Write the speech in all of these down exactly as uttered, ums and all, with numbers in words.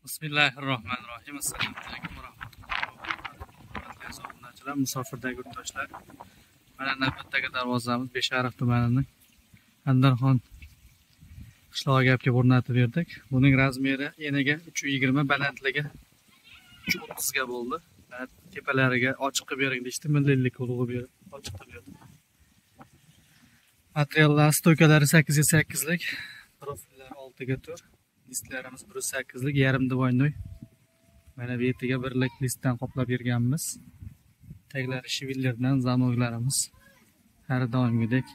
Bismillahirrohmanirrohim. Assalomu alaykum va rahmatullohi va barakatuh. Musofirdagi yurtdoshlar. Mana navbatdagi darvozamiz Beshariq tumanining Andarxon qishlog'iga gapga o'rnatib berdik. Buning razmeri eniga uch yuz yigirma, balandligi uch yuz o'ttiz ga bo'ldi. Tepalariga ochiq qilib bering deydi, millillik urug'i berib ochiq qilib berdi. Materiallar stoykalari sakkiz ga sakkiz lik, profillar olti ga to'rt. Listlarimiz bir yuz sakkiz lik yarim divoynoy. Mana bu yerga birlik listdan qoplab berganmiz. Taglari shivillardan zamoklarimiz har doimgidek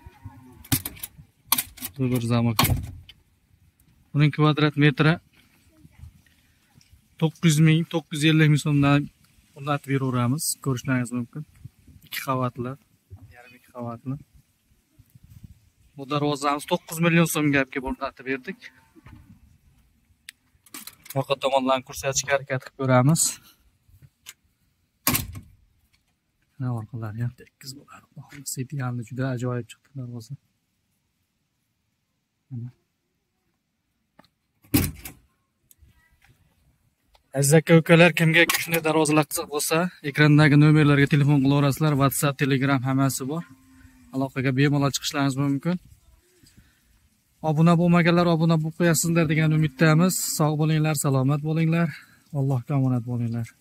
zo'r zamok. Buning kvadrat metri to'qqiz yuz ming, to'qqiz yuz ellik ming so'mdan o'rnatib beraveramiz. Ko'rishlaringiz mumkin. ikki qavatli, yarim ikki qavatli. Bu darvozamiz to'qqiz million so'mga gapga o'rnatib berdik. Orqa tomondan ko'rsatishga harakat qilib ko'ramiz. Mana orqalari ham tekis bo'ladi. Sepiyamni juda ajoyib chiqdi darvoza. Aziz aka ukalar, kimga shunday darvozalar qiziq bo'lsa, ekrandagi nomerlarga telefon qilaverasizlar. WhatsApp, Telegram hammasi bor. Aloqaga bemalol chiqishlaringiz mumkin. Obuna bo'lmaganlar obuna bo'lib qo'yasizlar degan umiddamiz. Sog' bo'linglar, salomat bo'linglar. Allohga omonat bo'linglar.